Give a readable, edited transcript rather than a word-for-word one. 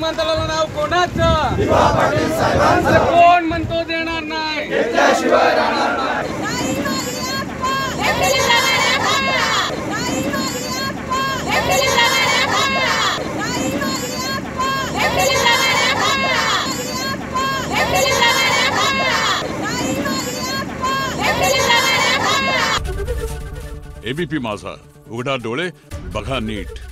विमानतळाला नाव कोणाचं? अरे कोण म्हणतो देणार नाही? एबीपी माझा, उघडा डोळे बघा नीट.